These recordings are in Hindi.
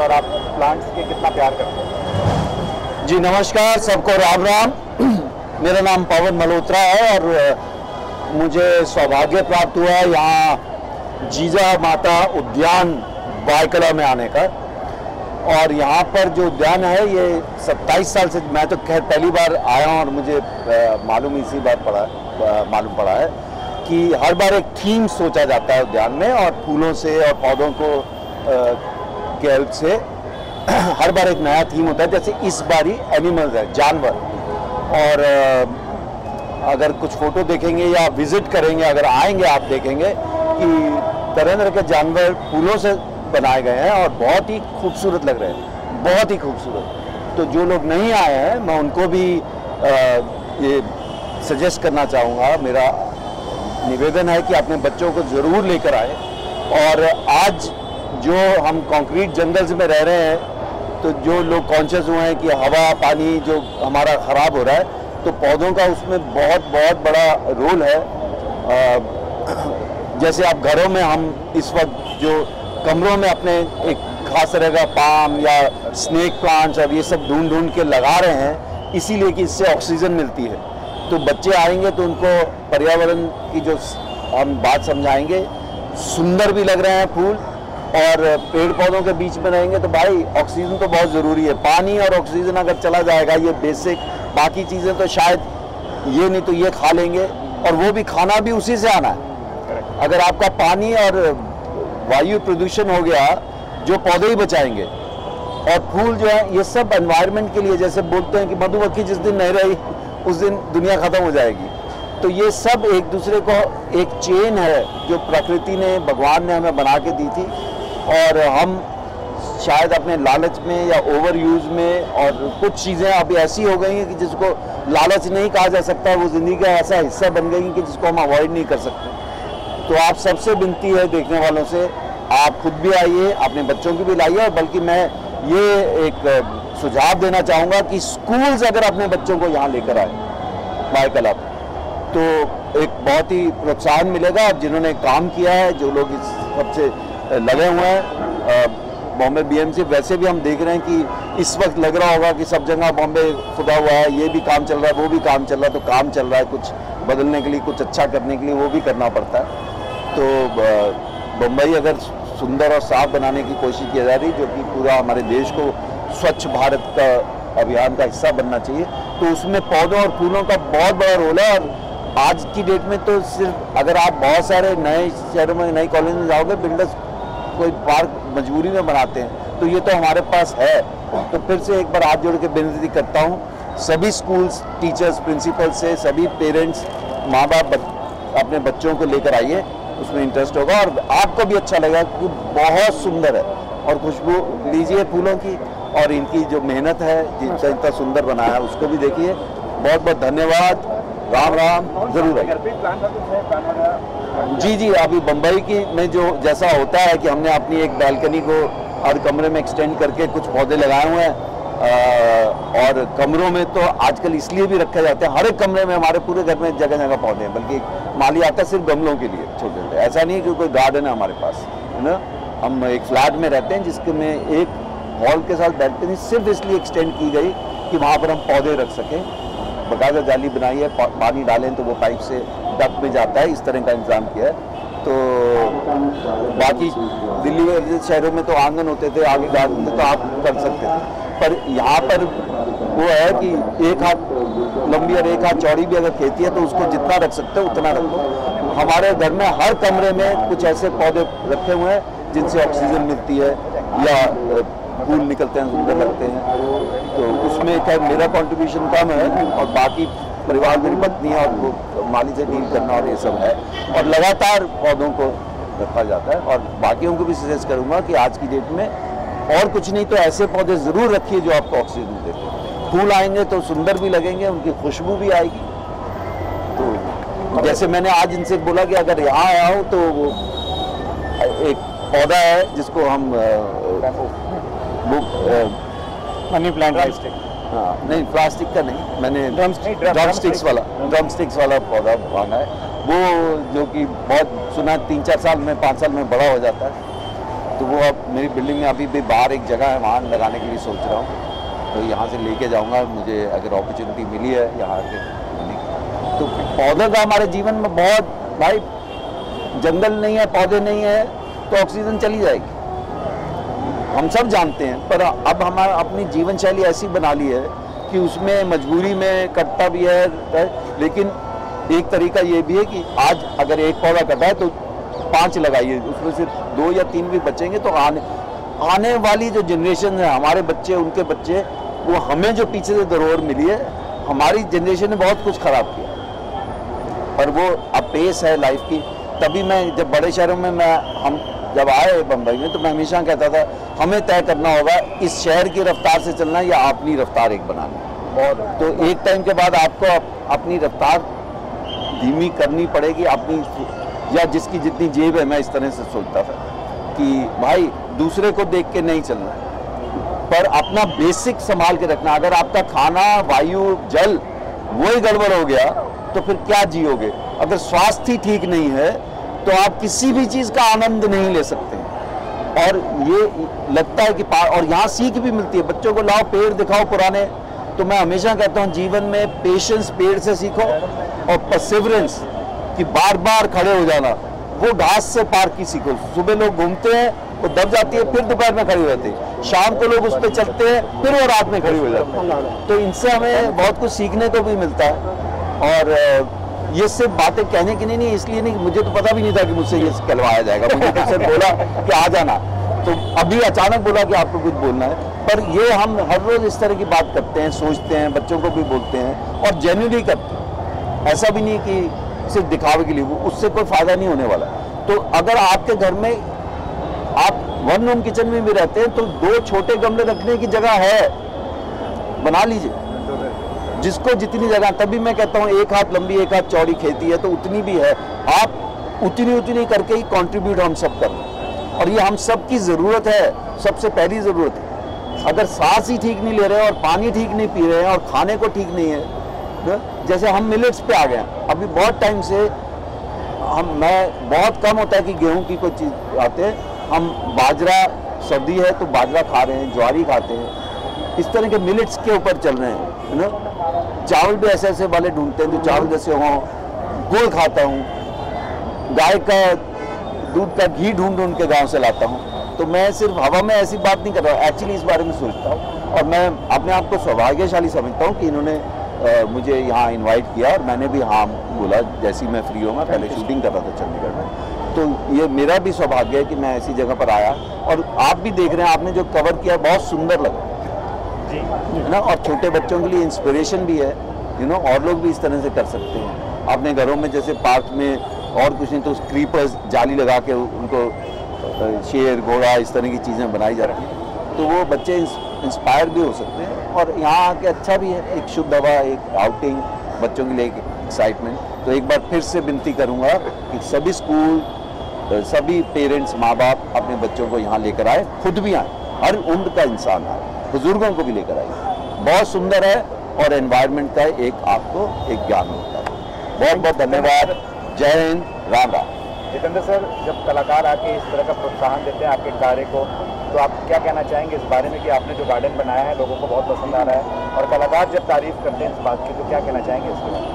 और आप प्लांट्स के कितना प्यार करते हैं। जी नमस्कार, सबको राम राम। मेरा नाम पवन मल्होत्रा है और मुझे सौभाग्य प्राप्त हुआ है यहाँ जीजा माता उद्यान बायकला में आने का। और यहाँ पर जो उद्यान है ये 27 साल से, मैं तो खैर पहली बार आया हूँ और मुझे मालूम इसी बार मालूम पड़ा है कि हर बार एक थीम सोचा जाता है उद्यान में, और फूलों से और पौधों को के हेल्प से हर बार एक नया थीम होता है। जैसे इस बारी एनिमल्स है, जानवर। और अगर कुछ फोटो देखेंगे या विजिट करेंगे, अगर आएंगे आप देखेंगे कि तरह तरह के जानवर फूलों से बनाए गए हैं और बहुत ही खूबसूरत लग रहे हैं, बहुत ही खूबसूरत। तो जो लोग नहीं आए हैं मैं उनको भी ये सजेस्ट करना चाहूँगा, मेरा निवेदन है कि अपने बच्चों को ज़रूर लेकर आए। और आज जो हम कंक्रीट जंगल्स में रह रहे हैं, तो जो लोग कॉन्शियस हुए हैं कि हवा पानी जो हमारा ख़राब हो रहा है, तो पौधों का उसमें बहुत बहुत बड़ा रोल है। जैसे आप घरों में, हम इस वक्त जो कमरों में अपने एक खास तरह का पाम या स्नेक प्लांट्स और ये सब ढूंढ ढूंढ के लगा रहे हैं, इसीलिए कि इससे ऑक्सीजन मिलती है। तो बच्चे आएंगे तो उनको पर्यावरण की जो हम बात समझाएंगे, सुंदर भी लग रहे हैं फूल, और पेड़ पौधों के बीच में रहेंगे तो भाई ऑक्सीजन तो बहुत ज़रूरी है। पानी और ऑक्सीजन अगर चला जाएगा, ये बेसिक, बाकी चीज़ें तो शायद ये नहीं तो ये खा लेंगे, और वो भी खाना भी उसी से आना है। अगर आपका पानी और वायु प्रदूषण हो गया, जो पौधे ही बचाएंगे। और फूल जो है ये सब एनवायरनमेंट के लिए, जैसे बोलते हैं कि मधुमक्खी जिस दिन नहीं रही उस दिन दुनिया ख़त्म हो जाएगी। तो ये सब एक दूसरे को एक चेन है जो प्रकृति ने, भगवान ने हमें बना के दी थी, और हम शायद अपने लालच में या ओवर यूज़ में, और कुछ चीज़ें अभी ऐसी हो गई हैं कि जिसको लालच नहीं कहा जा सकता, वो ज़िंदगी का ऐसा हिस्सा बन गई कि जिसको हम अवॉइड नहीं कर सकते। तो आप सबसे विनती है देखने वालों से, आप खुद भी आइए, अपने बच्चों की भी लाइए। और बल्कि मैं ये एक सुझाव देना चाहूँगा कि स्कूल्स अगर अपने बच्चों को यहाँ लेकर आए बायकला, तो एक बहुत ही प्रोत्साहन मिलेगा। और जिन्होंने काम किया है, जो लोग इस सबसे लगे हुए हैं, बॉम्बे बीएमसी, वैसे भी हम देख रहे हैं कि इस वक्त लग रहा होगा कि सब जगह बॉम्बे खुदा हुआ है, ये भी काम चल रहा है, वो भी काम चल रहा है। तो काम चल रहा है, कुछ बदलने के लिए, कुछ अच्छा करने के लिए वो भी करना पड़ता है। तो बम्बई अगर सुंदर और साफ बनाने की कोशिश की जा रही, जो कि पूरा हमारे देश को स्वच्छ भारत का अभियान का हिस्सा बनना चाहिए, तो उसमें पौधों और फूलों का बहुत बड़ा रोल है। और आज की डेट में तो सिर्फ अगर आप बहुत सारे नए शहरों में, नई कॉलोनी में जाओगे, बिल्डर्स कोई पार्क मजबूरी में बनाते हैं, तो ये तो हमारे पास है। तो फिर से एक बार हाथ जोड़ के विनती करता हूँ सभी स्कूल्स, टीचर्स, प्रिंसिपल से, सभी पेरेंट्स, माँ बाप अपने बच्चों को लेकर आइए, उसमें इंटरेस्ट होगा और आपको भी अच्छा लगेगा कि बहुत सुंदर है। और खुशबू लीजिए फूलों की, और इनकी जो मेहनत है, जिनसे इतना सुंदर बनाया है, उसको भी देखिए। बहुत बहुत धन्यवाद, राम राम। जरूर है जी। अभी बम्बई की में जो जैसा होता है कि हमने अपनी एक बैल्कनी को हर कमरे में एक्सटेंड करके कुछ पौधे लगाए हुए हैं। और कमरों में तो आजकल इसलिए भी रखे जाते हैं, हर एक कमरे में, हमारे पूरे घर में जगह जगह पौधे हैं। बल्कि माली आता है सिर्फ गमलों के लिए, छोटे छोटे। ऐसा नहीं कि कोई गार्डन है हमारे पास, है ना। हम एक फ्लैट में रहते हैं जिसके में एक हॉल के साथ बैल्कनी सिर्फ इसलिए एक्सटेंड की गई कि वहाँ पर हम पौधे रख सकें। बकायदा जाली बनाई है, पानी डालें तो वो पाइप से डक में जाता है, इस तरह का इंतजाम किया है। तो बाकी दिल्ली में शहरों में तो आंगन होते थे, आगे गार्डन तो आप कर सकते थे, पर यहाँ पर वो है कि एक हाथ लंबी और एक हाथ चौड़ी भी अगर खेती है तो उसको जितना रख सकते हो उतना रखो। हमारे घर में हर कमरे में कुछ ऐसे पौधे रखे हुए हैं जिनसे ऑक्सीजन मिलती है, या फूल निकलते हैं, सुंदर लगते हैं। तो उसमें क्या मेरा कंट्रीब्यूशन कम है, और बाकी परिवार, मेरी पत्नी है, और वो माली से डील करना और ये सब है, और लगातार पौधों को रखा जाता है। और बाकियों को भी सजेस्ट करूँगा कि आज की डेट में और कुछ नहीं तो ऐसे पौधे ज़रूर रखिए जो आपको ऑक्सीजन देते हैं। फूल आएंगे तो सुंदर भी लगेंगे, उनकी खुशबू भी आएगी। तो जैसे मैंने आज इनसे बोला कि अगर यहाँ आया हो तो वो एक पौधा है जिसको हम मनी प्लांट, हाँ नहीं प्लास्टिक का नहीं, मैंने ड्रम स्टिक्स वाला पौधा मांगा है, वो जो कि बहुत सुना 3-4 साल में 5 साल में बड़ा हो जाता है। तो वो अब मेरी बिल्डिंग में अभी भी बाहर एक जगह है, वहाँ लगाने के लिए सोच रहा हूँ, तो यहाँ से लेके जाऊँगा। मुझे अगर अपॉर्चुनिटी मिली है यहाँ के तो पौधों का हमारे जीवन में बहुत, भाई जंगल नहीं है, पौधे नहीं है तो ऑक्सीजन चली जाएगी, हम सब जानते हैं। पर अब हमारा अपनी जीवन शैली ऐसी बना ली है कि उसमें मजबूरी में कटता भी है, लेकिन एक तरीका ये भी है कि आज अगर एक पौधा कटा है तो 5 लगाइए, उसमें से 2 या 3 भी बचेंगे तो आने वाली जो जनरेशन है, हमारे बच्चे, उनके बच्चे, वो हमें जो पीछे से धरोहर मिली है, हमारी जनरेशन ने बहुत कुछ खराब किया, पर वो अब पेस है लाइफ की। तभी मैं जब बड़े शहरों में हम जब आए बम्बई में, तो मैं हमेशा कहता था हमें तय करना होगा इस शहर की रफ्तार से चलना या अपनी रफ्तार एक बनानी। और तो एक टाइम के बाद आपको अपनी रफ्तार धीमी करनी पड़ेगी, अपनी, या जिसकी जितनी जेब है, मैं इस तरह से सोचता था कि भाई दूसरे को देख के नहीं चलना है, पर अपना बेसिक संभाल के रखना। अगर आपका खाना, वायु, जल वही गड़बड़ हो गया तो फिर क्या जियोगे? अगर स्वास्थ्य ही ठीक नहीं है तो आप किसी भी चीज़ का आनंद नहीं ले सकते। और ये लगता है कि और यहाँ सीख भी मिलती है, बच्चों को लाओ पेड़ दिखाओ पुराने, तो मैं हमेशा कहता हूँ जीवन में पेशेंस पेड़ से सीखो, और परसिवरेंस कि बार बार खड़े हो जाना, वो घास से पार की सीखो। सुबह लोग घूमते हैं, वो दब जाती है, फिर दोपहर में खड़े हो जाते हैं, शाम को लोग उस पर चलते हैं, फिर वो रात में खड़े हो जाते हैं। तो इनसे हमें बहुत कुछ सीखने को भी मिलता है। और ये सिर्फ बातें कहने की नहीं, इसलिए नहीं, मुझे तो पता भी नहीं था कि मुझसे ये कहलवाया जाएगा। मुझे तो सिर्फ बोला कि आ जाना, तो अभी अचानक बोला कि आपको कुछ बोलना है। पर ये हम हर रोज़ इस तरह की बात करते हैं, सोचते हैं, बच्चों को भी बोलते हैं और जेन्युइनली करते हैं। ऐसा भी नहीं कि सिर्फ दिखावे के लिए, वो उससे कोई फ़ायदा नहीं होने वाला। तो अगर आपके घर में आप 1 रूम किचन में भी रहते हैं तो 2 छोटे गमले रखने की जगह है, बना लीजिए, जिसको जितनी जगह। तभी मैं कहता हूँ 1 हाथ लंबी 1 हाथ चौड़ी खेती है, तो उतनी भी है, आप उतनी करके ही कंट्रीब्यूट हम सब कर रहे हैं। और ये हम सब की ज़रूरत है, सबसे पहली ज़रूरत है। अगर सांस ही ठीक नहीं ले रहे हैं और पानी ठीक नहीं पी रहे हैं और खाने को ठीक नहीं है, जैसे हम मिलेट्स पे आ गए हैं, अभी बहुत टाइम से मैं बहुत कम होता है कि गेहूं की कोई चीज़ आते हैं, हम बाजरा, सर्दी है तो बाजरा खा रहे हैं, ज्वारी खाते हैं, इस तरह के मिलेट्स के ऊपर चल रहे हैं, है ना। चावल भी ऐसे ऐसे वाले ढूंढते हैं जो चावल जैसे हों। गुड़ खाता हूँ, गाय का दूध का घी ढूंढ के गांव से लाता हूँ। तो मैं सिर्फ हवा में ऐसी बात नहीं कर रहा हूँ, एक्चुअली इस बारे में सोचता हूँ। और मैं अपने आप को सौभाग्यशाली समझता हूँ कि इन्होंने मुझे यहाँ इनवाइट किया, और मैंने भी हाँ बोला, जैसी मैं फ्री होगा। पहले शूटिंग कर रहा था चंडीगढ़ में, तो ये मेरा भी सौभाग्य है कि मैं ऐसी जगह पर आया। और आप भी देख रहे हैं, आपने जो कवर किया बहुत सुंदर लगा, है ना। और छोटे बच्चों के लिए इंस्पिरेशन भी है, और लोग भी इस तरह से कर सकते हैं। अपने घरों में जैसे पार्क में और कुछ नहीं तो क्रीपर्स जाली लगा के उनको शेर, घोड़ा, इस तरह की चीज़ें बनाई जाती हैं, तो वो बच्चे इंस्पायर भी हो सकते हैं। और यहाँ आके अच्छा भी है, एक शुद्ध हवा, एक आउटिंग, बच्चों के लिए एक एक्साइटमेंट। तो एक बार फिर से विनती करूँगा कि सभी स्कूल, सभी पेरेंट्स, माँ बाप अपने बच्चों को यहाँ लेकर आए, खुद भी आए, हर उम्र का इंसान आए, बुजुर्गों को भी लेकर आइए। बहुत सुंदर है और एनवायरनमेंट का एक आपको एक ज्ञान होता है। बहुत बहुत धन्यवाद। जय हिंद, राम राम। जितेंद्र सर, जब कलाकार आके इस तरह का प्रोत्साहन देते हैं आपके कार्य को, तो आप क्या कहना चाहेंगे इस बारे में कि आपने जो गार्डन बनाया है लोगों को बहुत पसंद आ रहा है, और कलाकार जब तारीफ करते हैं इस बात की, तो क्या कहना चाहेंगे इसके बारे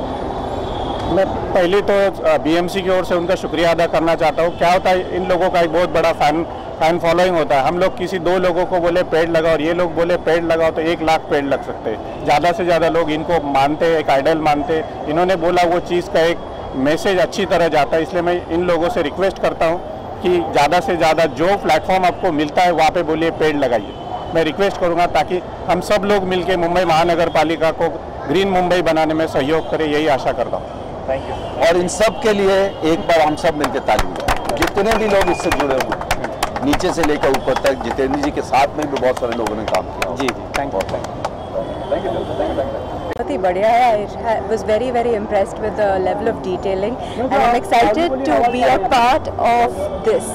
में? मैं पहले तो बीएमसी की ओर से उनका शुक्रिया अदा करना चाहता हूँ। क्या होता है, इन लोगों का एक बहुत बड़ा फैन फॉलोइंग होता है। हम लोग किसी 2 लोगों को बोले पेड़ लगाओ और ये लोग बोले पेड़ लगाओ तो 1 लाख पेड़ लग सकते हैं। ज़्यादा से ज़्यादा लोग इनको मानते हैं, एक आइडल मानते हैं। इन्होंने बोला वो चीज़ का एक मैसेज अच्छी तरह जाता है, इसलिए मैं इन लोगों से रिक्वेस्ट करता हूँ कि ज़्यादा से ज़्यादा जो प्लेटफॉर्म आपको मिलता है वहाँ पे बोलिए पेड़ लगाइए। मैं रिक्वेस्ट करूँगा ताकि हम सब लोग मिलके मुंबई महानगर पालिका को ग्रीन मुंबई बनाने में सहयोग करें, यही आशा करता हूँ। Thank you. और इन सब के लिए एक बार हम सब मिलकर ताली बजाएं, जितने भी लोग इससे जुड़े हुए, नीचे से लेकर ऊपर तक। जितेंद्र जी के साथ में भी बहुत सारे लोगों ने काम किया। जी, थैंक यू। Thank you. बहुत ही बढ़िया है। I was very impressed with the level of detailing and I'm excited to be a part of this.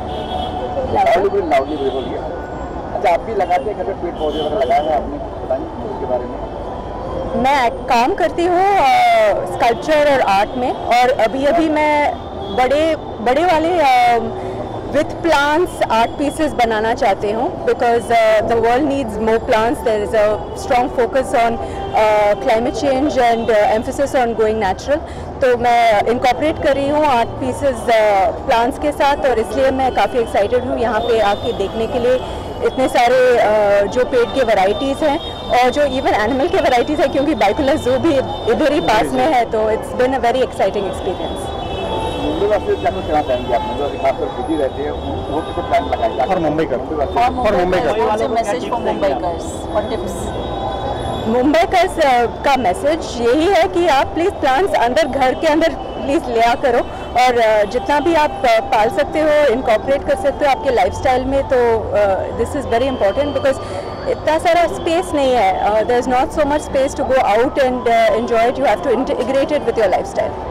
Loudly बोलिए। अच्छा, आप भी लगाते हैं घर में पेड़ पौधे वगैरह लगाए हैं आपने, बताइए उसके बारे में। मैं काम करती हूँ स्कल्पचर और आर्ट में, और अभी मैं बड़े वाले with plants art pieces बनाना चाहती हूँ, because the world needs more plants. There is a strong focus on climate change and emphasis on going natural. तो मैं incorporate कर रही हूँ art pieces plants के साथ, और इसलिए मैं काफ़ी excited हूँ यहाँ पे आके देखने के लिए इतने सारे जो पेड़ के वैरायटीज़ हैं और जो इवन एनिमल के वैरायटीज़ हैं, क्योंकि बाइकुलर जू भी इधर ही पास में है, तो it's been a very exciting experience. Mumbai वासियों को क्या कुछ कहना चाहेंगे आप? मुंबई खासकर बिजी रहते हैं, वो किसी प्लान लगाएंगे और मुंबई का मैसेज फॉर मुंबईकर्स और टिप्स। मुंबईकर्स का मैसेज यही है कि आप प्लीज़ प्लांट्स अंदर घर के अंदर प्लीज़ लिया करो, और जितना भी आप पाल सकते हो, इनकॉर्पोरेट कर सकते हो आपके लाइफस्टाइल में, तो this is very important because इतना सारा स्पेस नहीं है, there is not so much space to go out and enjoy it, you have to integrate it with your lifestyle.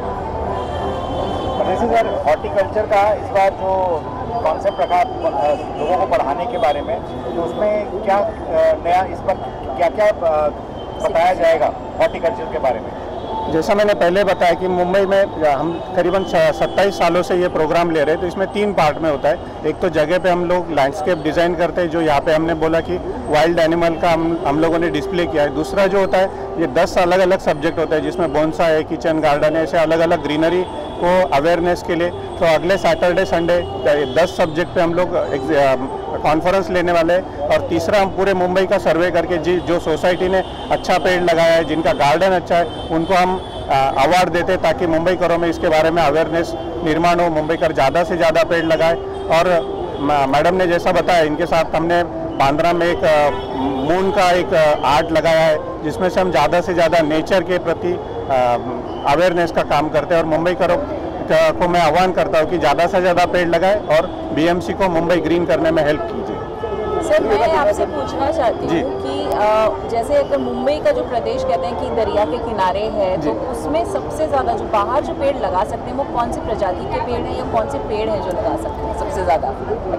जैसे सर हॉर्टिकल्चर का इस बार जो कॉन्सेप्ट रखा लोगों को पढ़ाने के बारे में, तो उसमें क्या नया इस पर क्या क्या बताया जाएगा हॉर्टिकल्चर के बारे में? जैसा मैंने पहले बताया कि मुंबई में हम करीबन 27 सालों से ये प्रोग्राम ले रहे हैं, तो इसमें 3 पार्ट में होता है। एक तो जगह पे हम लोग लैंडस्केप डिज़ाइन करते हैं, जो यहाँ पे हमने बोला कि वाइल्ड एनिमल का हम लोगों ने डिस्प्ले किया है। दूसरा जो होता है, ये 10 अलग अलग सब्जेक्ट होता है, जिसमें बोनसाई है, किचन गार्डन है, ऐसे अलग अलग ग्रीनरी को अवेयरनेस के लिए। तो अगले सैटरडे संडे 10 सब्जेक्ट पे हम लोग कॉन्फ्रेंस लेने वाले हैं। और तीसरा, हम पूरे मुंबई का सर्वे करके जो सोसाइटी ने अच्छा पेड़ लगाया है, जिनका गार्डन अच्छा है, उनको हम अवार्ड देते हैं, ताकि मुंबईकरों में इसके बारे में अवेयरनेस निर्माण हो, मुंबईकर ज़्यादा से ज़्यादा पेड़ लगाए। और मैडम ने जैसा बताया, इनके साथ हमने बांद्रा में एक मून का एक आर्ट लगाया है, जिसमें से हम ज़्यादा से ज़्यादा नेचर के प्रति अवेयरनेस का काम करते हैं। और मुंबईकरों को मैं आह्वान करता हूँ कि ज़्यादा से ज़्यादा पेड़ लगाएं और बीएमसी को मुंबई ग्रीन करने में हेल्प कीजिए। सर, मैं आपसे पूछना चाहती हूँ कि जैसे अगर मुंबई का जो प्रदेश कहते हैं कि दरिया के किनारे है, तो उसमें सबसे ज़्यादा जो बाहर जो पेड़ लगा सकते हैं, वो कौन सी प्रजाति के पेड़ हैं या कौन से पेड़ हैं जो लगा सकते हैं सबसे ज़्यादा?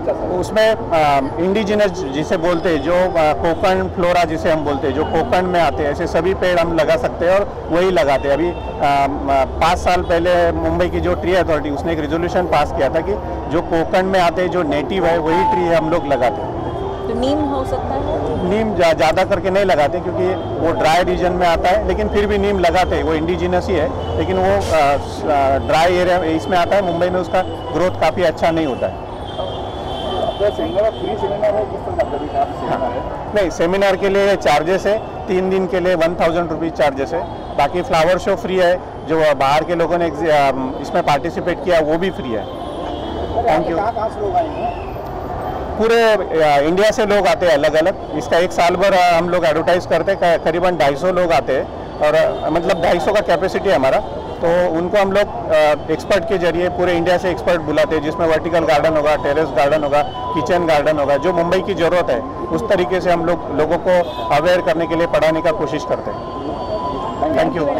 उसमें इंडिजिनस जिसे बोलते हैं, जो कोकण फ्लोरा जिसे हम बोलते हैं, जो कोकण में आते हैं, ऐसे सभी पेड़ हम लगा सकते हैं और वही लगाते हैं। अभी 5 साल पहले मुंबई की जो ट्री अथॉरिटी, उसने एक रेजोल्यूशन पास किया था कि जो कोकण में आते हैं, जो नेटिव है, वही ट्री हम लोग लगाते हैं। तो नीम हो सकता है? नीम ज़्यादा करके नहीं लगाते, क्योंकि वो ड्राई रीजन में आता है, लेकिन फिर भी नीम लगाते हैं। वो इंडिजिनस ही है, लेकिन वो ड्राई एरिया इसमें आता है। मुंबई में उसका ग्रोथ काफ़ी अच्छा नहीं होता है। तो फ्री सेमिनार है, किस तरह नहीं, सेमिनार के लिए चार्जेस है, 3 दिन के लिए 1000 रुपीज़ चार्जेस है। बाकी फ्लावर शो फ्री है, जो बाहर के लोगों ने इसमें पार्टिसिपेट किया वो भी फ्री है। Thank you. कहाँ से लोग आएंगे? पूरे इंडिया से लोग आते हैं अलग अलग। इसका 1 साल भर हम लोग एडवर्टाइज करते हैं, करीबन 250 लोग आते हैं, और मतलब 250 का कैपेसिटी है हमारा। तो उनको हम लोग एक्सपर्ट के जरिए पूरे इंडिया से एक्सपर्ट बुलाते हैं, जिसमें वर्टिकल गार्डन होगा, टेरेस गार्डन होगा, किचन गार्डन होगा, जो मुंबई की ज़रूरत है उस तरीके से हम लोगों को अवेयर करने के लिए पढ़ाने का कोशिश करते हैं। Thank you.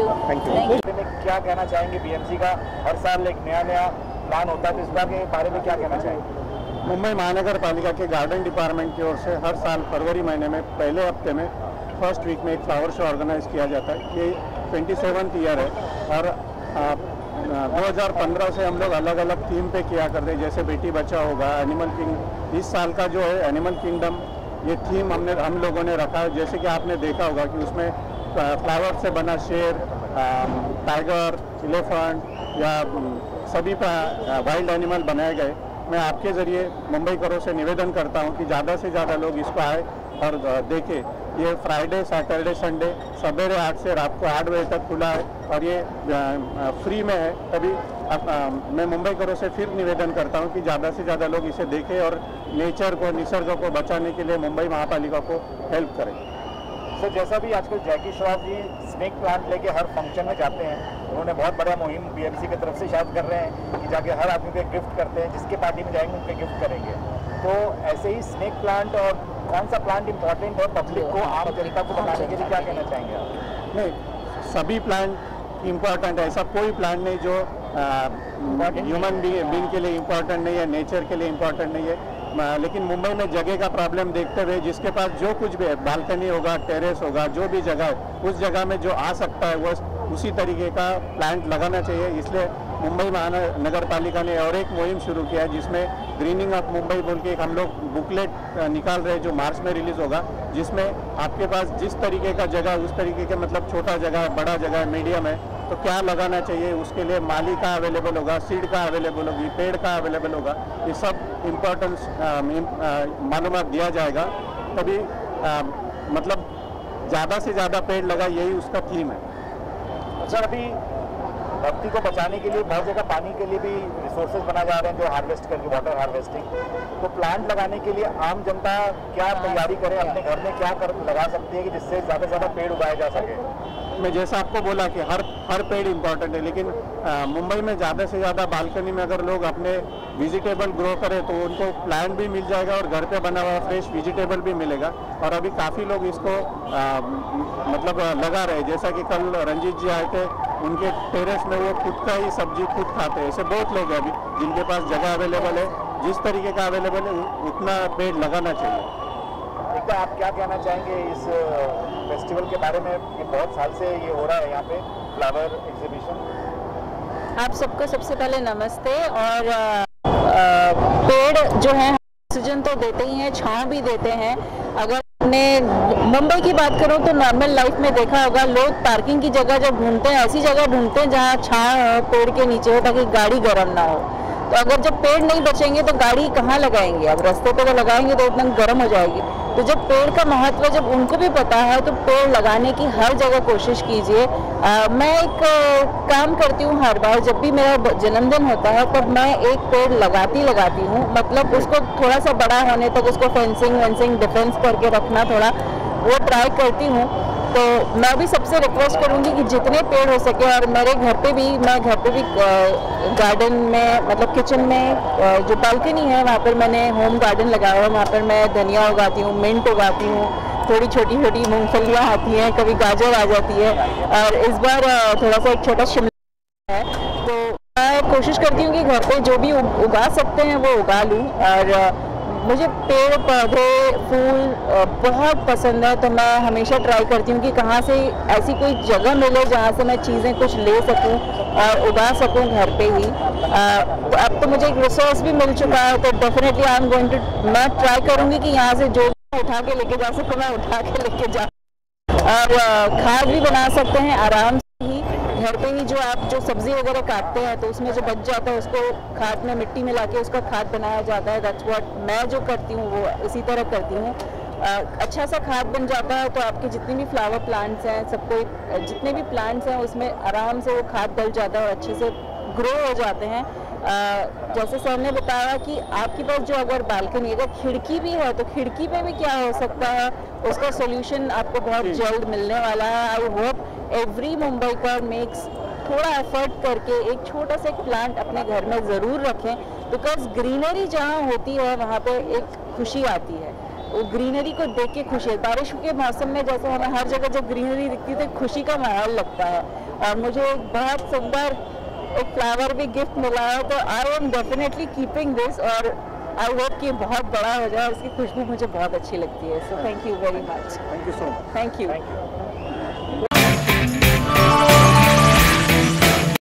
क्या कहना चाहेंगे? बीएमसी का हर साल एक नया प्लान होता है, तो इस बार के बारे में क्या कहना चाहेंगे? मुंबई महानगर पालिका के गार्डन डिपार्टमेंट की ओर से हर साल फरवरी महीने में पहले हफ्ते में फर्स्ट वीक में एक फ्लावर शो ऑर्गेनाइज किया जाता है। ये 27th ईयर है, और 2015 से हम लोग अलग अलग थीम पे किया करते हैं, जैसे बेटी बचाओ होगा, एनिमल किंग। इस साल का जो है एनिमल किंगडम, ये थीम हम लोगों ने रखा है। जैसे कि आपने देखा होगा कि उसमें फ्लावर से बना शेर, टाइगर, एलिफेंट या सभी वाइल्ड एनिमल बनाए गए। मैं आपके ज़रिए मुंबईकरों से निवेदन करता हूं कि ज़्यादा से ज़्यादा लोग इसको आए और देखें। ये फ्राइडे, सैटरडे, संडे सवेरे 8 से रात को 8 बजे तक खुला है, और ये फ्री में है। तभी मैं मुंबईकरों से फिर निवेदन करता हूं कि ज़्यादा से ज़्यादा लोग इसे देखें और नेचर को, निसर्ग को बचाने के लिए मुंबई महापालिका को हेल्प करें। सर, जैसा भी आजकल जैकी श्रॉफ जी स्नेक प्लांट लेके हर फंक्शन में जाते हैं, उन्होंने बहुत बड़ा मुहिम बीएमसी की तरफ से शायद कर रहे हैं कि जाके हर आदमी को गिफ्ट करते हैं, जिसके पार्टी में जाएंगे उनके गिफ्ट करेंगे। तो ऐसे ही स्नेक प्लांट और कौन सा प्लांट इंपॉर्टेंट है पब्लिक को, आम जनता को बताने के लिए क्या कहना चाहेंगे आप? नहीं, सभी प्लांट इम्पॉर्टेंट है। ऐसा कोई प्लांट नहीं जो ह्यूमन बीइंग के लिए इम्पॉर्टेंट नहीं है, नेचर के लिए इम्पॉर्टेंट नहीं है। लेकिन मुंबई में जगह का प्रॉब्लम देखते हुए, जिसके पास जो कुछ भी है, बालकनी होगा, टेरेस होगा, जो भी जगह है, उस जगह में जो आ सकता है वो उसी तरीके का प्लांट लगाना चाहिए। इसलिए मुंबई महानगर पालिका ने और एक मुहिम शुरू किया है, जिसमें ग्रीनिंग ऑफ मुंबई बोल के एक हम लोग बुकलेट निकाल रहे हैं जो मार्च में रिलीज होगा, जिसमें आपके पास जिस तरीके का जगह उस तरीके के मतलब छोटा जगह है, बड़ा जगह है, मीडियम है, तो क्या लगाना चाहिए उसके लिए माली का अवेलेबल होगा, सीड का अवेलेबल होगी, पेड़ का अवेलेबल होगा, ये सब इम्पोर्टेंस मालूमात दिया जाएगा। तभी मतलब ज़्यादा से ज़्यादा पेड़ लगा, यही उसका थीम है। सर अभी धरती को बचाने के लिए बहुत जगह पानी के लिए भी रिसोर्सेज बना जा रहे हैं जो हार्वेस्ट करके, वाटर हार्वेस्टिंग, तो प्लांट लगाने के लिए आम जनता क्या तैयारी करे, अपने घर में क्या लगा सकती है कि जिससे ज़्यादा से ज़्यादा पेड़ उगाए जा सके? मैं जैसा आपको बोला कि हर पेड़ इम्पोर्टेंट है, लेकिन मुंबई में ज़्यादा से ज़्यादा बालकनी में अगर लोग अपने वेजिटेबल ग्रो करें तो उनको प्लांट भी मिल जाएगा और घर पे बना हुआ फ्रेश वेजिटेबल भी मिलेगा। और अभी काफ़ी लोग इसको मतलब लगा रहे हैं, जैसा कि कल रंजीत जी आए थे, उनके टेरेस में वो खुद का ही सब्जी खुद खाते हैं। ऐसे बहुत लोग हैं अभी जिनके पास जगह अवेलेबल है, जिस तरीके का अवेलेबल है उतना पेड़ लगाना चाहिए। एक बार आप क्या कहना चाहेंगे इस फेस्टिवल के बारे में? ये बहुत साल से ये हो रहा है यहाँ पे फ्लावर एग्जीबिशन। आप सबको सबसे पहले नमस्ते। और पेड़ जो है ऑक्सीजन तो देते ही हैं, छांव भी देते हैं। अगर आपने मुंबई की बात करो तो नॉर्मल लाइफ में देखा होगा, लोग पार्किंग की जगह जब ढूंढते हैं ऐसी जगह ढूंढते हैं जहाँ छांव हो, पेड़ के नीचे हो, ताकि गाड़ी गर्म ना हो। तो अगर जब पेड़ नहीं बचेंगे तो गाड़ी कहाँ लगाएंगे? अब रास्ते पे तो लगाएंगे तो एकदम गर्म हो जाएगी। तो जब पेड़ का महत्व जब उनको भी पता है तो पेड़ लगाने की हर जगह कोशिश कीजिए। मैं एक काम करती हूँ, हर बार जब भी मेरा जन्मदिन होता है तब मैं एक पेड़ लगाती हूँ। मतलब उसको थोड़ा सा बड़ा होने तक उसको फेंसिंग डिफेंस करके रखना, थोड़ा वो ट्राई करती हूँ। तो मैं भी सबसे रिक्वेस्ट करूँगी कि जितने पेड़ हो सके, और मेरे घर पे भी गार्डन में मतलब किचन में जो बालकनी है वहाँ पर मैंने होम गार्डन लगाया हुआ। वहाँ पर मैं धनिया उगाती हूँ, मिंट उगाती हूँ, थोड़ी छोटी छोटी मूंगफलियाँ आती हैं, कभी गाजर आ जाती है, और इस बार थोड़ा सा एक छोटा शिमला है। तो मैं कोशिश करती हूँ कि घर पे जो भी उगा सकते हैं वो उगा लूँ। और मुझे पेड़ पौधे फूल बहुत पसंद है, तो मैं हमेशा ट्राई करती हूँ कि कहाँ से ऐसी कोई जगह मिले जहाँ से मैं चीज़ें कुछ ले सकूँ और उगा सकूँ घर पे ही। तो अब तो मुझे एक रिसोर्स भी मिल चुका है, तो definitely I am going to, मैं ट्राई करूँगी कि यहाँ से जो उठा के लेके जा सकूँ मैं उठा के लेके जा। और खाद भी बना सकते हैं आराम से ही घर पे ही। जो आप जो सब्जी वगैरह काटते हैं तो उसमें जो बच जाता है उसको खाद में मिट्टी मिला के उसका खाद बनाया जाता है। दैट्स व्हाट मैं जो करती हूँ वो इसी तरह करती हूँ। अच्छा सा खाद बन जाता है तो आपके जितने भी फ्लावर प्लांट्स हैं, सबको जितने भी प्लांट्स हैं उसमें आराम से वो खाद डल जाता है और अच्छे से ग्रो हो जाते हैं। जैसे सर ने बताया कि आपके पास जो अगर बालकनी, अगर खिड़की भी है तो खिड़की पे भी क्या हो सकता है, उसका सोल्यूशन आपको बहुत जल्द मिलने वाला है। आई होप एवरी मुंबई का मेक्स थोड़ा एफर्ट करके एक छोटा सा एक प्लांट अपने घर में ज़रूर रखें, बिकॉज ग्रीनरी जहाँ होती है वहाँ पे एक खुशी आती है। वो ग्रीनरी को देख के खुशी है। बारिश के मौसम में जैसे हमें हर जगह जब ग्रीनरी दिखती है तो खुशी का माहौल लगता है। और मुझे एक बहुत सुंदर एक फ्लावर भी गिफ्ट मिला है, तो I am definitely keeping this. और आई होप कि बहुत बड़ा हो जाए, उसकी खुशबू मुझे बहुत अच्छी लगती है। So thank you very much. Thank you so much. Thank you.